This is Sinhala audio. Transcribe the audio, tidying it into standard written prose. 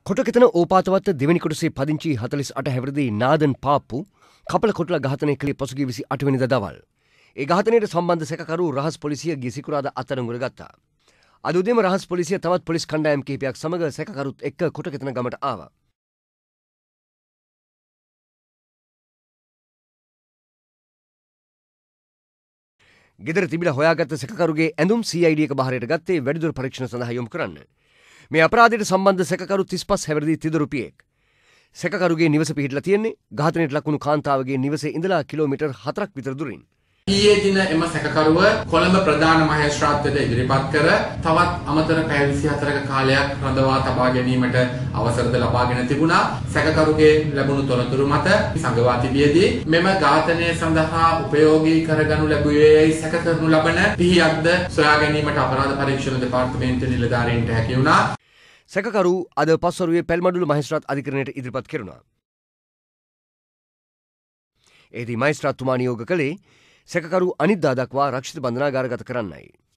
කොටකෙතන ඕපාතවත්ත දෙවැනි කොටසේ පදිංචි 48 හැවිරිදි නාදන් පාප්පු කපල කොටලා ඝාතනය කළේ පසුගිය 28 වෙනිදා දවල්. ඒ ඝාතනයට සම්බන්ධ සැකකරු රහස් පොලිසිය ගිය සිකුරාදා අත්අඩංගුවට ගත්තා. අද උදේම රහස් පොලිසිය තවත් පොලිස් කණ්ඩායම් කිහිපයක් සමග සැකකරුත් එක්ක කොටකෙතන ගමට ආවා. ගෙදර තිබිලා හොයාගත්ත සැකකරුගේ ඇඳුම් CID එක බහරයට ගත්තේ වැඩිදුර පරීක්ෂණ සඳහා යොමු කරන්න. මේ අපරාධයට සම්බන්ධ සැකකරු 35 හැවිරිදි තිදොරු පියෙක්. සැකකරුගේ නිවස පිහිටලා තියෙන්නේ ඝාතනයට ලකුණු කාන්තාවගේ නිවසේ ඉඳලා කිලෝමීටර් 4ක් විතර දුරින්. ඊයේ දින එම සැකකරුව කොළඹ ප්‍රධාන මහේස්ත්‍රාත්වයට ඉදිරිපත් කර තවත් අමතර පැය 24ක කාලයක් රඳවා තබා ගැනීමට අවසරද ලබාගෙන තිබුණා. සැකකරුගේ ලැබුණු තොරතුරු මත සංගවා තිබියදී මෙම ඝාතනය සඳහා උපයෝගී කරගනු ලැබුවේ සැක කරනු ලබන පිහියක්ද සොයා ගැනීමට අපරාධ පරීක්ෂණ දෙපාර්තමේන්තුවේ නිලධාරීන්ට හැකි වුණා. සැකකරු අද පස්වරුවේ පැල්මඩුළු මහේස්ත්‍රාත් අධිකරණයට ඉදිරිපත් කෙරුණා. එහිදී මහේස්ත්‍රාත්තුමා නියෝග කළේ සැකකරු අනිද්දා දක්වා රක්ෂිත බන්ධනාගාරගත කරන්නයි.